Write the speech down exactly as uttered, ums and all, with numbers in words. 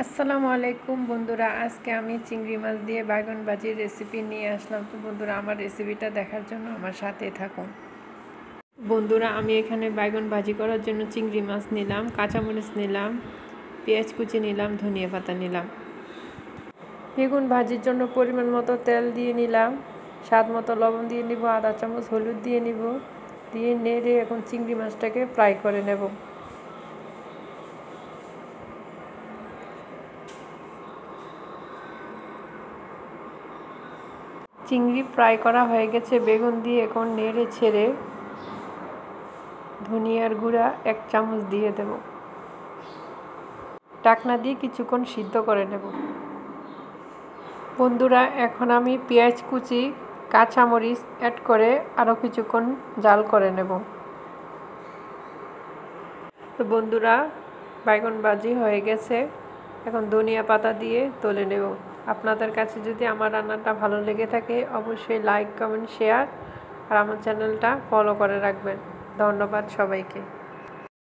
আসসালামু আলাইকুম বন্ধুরা, আজকে আমি চিংড়ি মাছ দিয়ে বাইগন ভাজির রেসিপি নিয়ে আসলাম। তো বন্ধুরা, আমার রেসিপিটা দেখার জন্য আমার সাথে থাকুন। বন্ধুরা, আমি এখানে বাইগন ভাজি করার জন্য চিংড়ি মাছ নিলাম, কাঁচামরিচ নিলাম, পেঁয়াজ কুচি নিলাম, ধনিয়া পাতা নিলাম। বেগুন ভাজির জন্য পরিমাণ মতো তেল দিয়ে নিলাম, স্বাদ মতো লবণ দিয়ে নিব, আধা চামচ হলুদ দিয়ে নিব, দিয়ে নেড়ে এখন চিংড়ি মাছটাকে ফ্রাই করে নেব। চিংড়ি ফ্রাই করা হয়ে গেছে, বেগুন দিয়ে এখন নেড়ে ছেড়ে ধনিয়ার গুঁড়া এক চামচ দিয়ে দেব। ঢাকনা দিয়ে কিছুক্ষণ সিদ্ধ করে নেব। বন্ধুরা, এখন আমি পেঁয়াজ কুচি, কাঁচামরিচ অ্যাড করে আরও কিছুক্ষণ জাল করে নেব। তো বন্ধুরা, বাইগন ভাজি হয়ে গেছে, এখন ধনিয়া পাতা দিয়ে তুলে নেব। আপনাদের কাছে যদি আমার রান্নাটা ভালো লেগে থাকে অবশ্যই লাইক, কমেন্ট, শেয়ার আর আমার চ্যানেলটা ফলো করে রাখবেন। ধন্যবাদ সবাইকে।